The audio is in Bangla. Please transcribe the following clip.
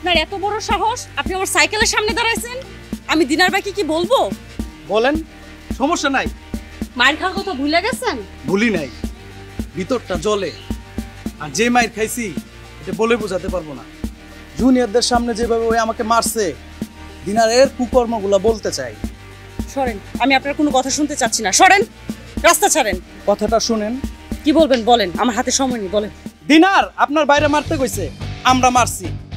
আপনার এত বড় সাহস, আপনি আমার সাইকেলের সামনে দাঁড়াইছেন? আমি দিনার ভাইকে কি বলবো? বলেন, সমস্যা নাই। মায়ের খাওয়ার কথা ভুলে গেছেন? ভুলি নাই, ভিতরটা জ্বলে। আর যে মায়ের খাইছি এটা বলে বোঝাতে পারবো না। জুনিয়রদের সামনে যেভাবে ওই আমাকে মারছে, দিনারের কুকর্মগুলা বলতে চাই। সরেন, আমি আপনার কোনো কথা শুনতে চাচ্ছি না। সরেন, রাস্তা ছাড়েন। কথাটা শুনেন। কি বলবেন বলেন, আমার হাতে সময় নেই, বলেন। দিনার আপনার বাইরে মারতে কইছে, আমরা মারছি।